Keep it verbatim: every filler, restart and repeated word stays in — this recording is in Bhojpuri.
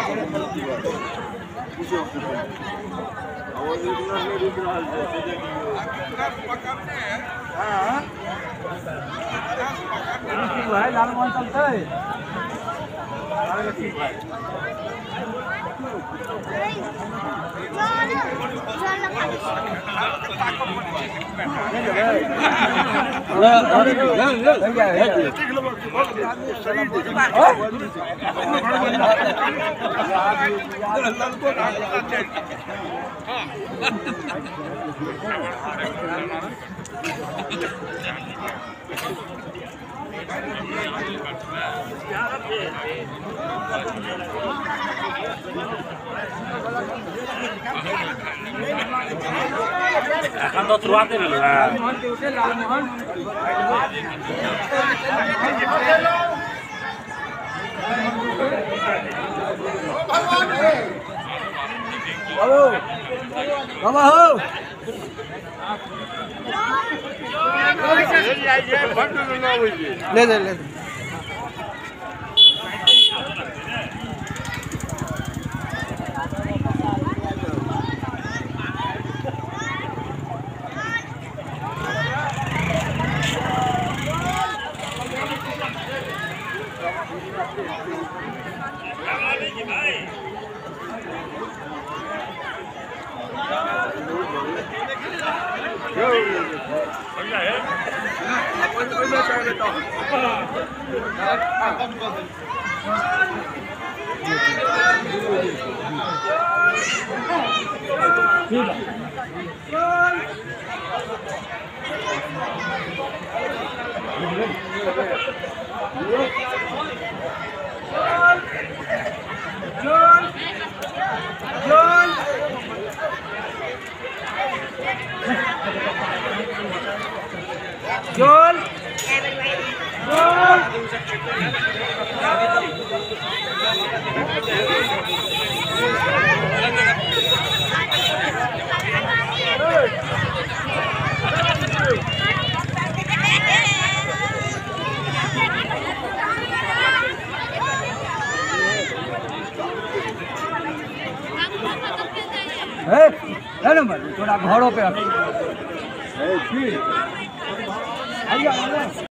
भाई लाल मोहन चलते है এখন তো শুরুতে হলো লাল मोहन के उठे लाल मोहन हेलो बाबा हो ले ले ले John John ए ना मत थोड़ा घरों पे रख ए ठीक आइए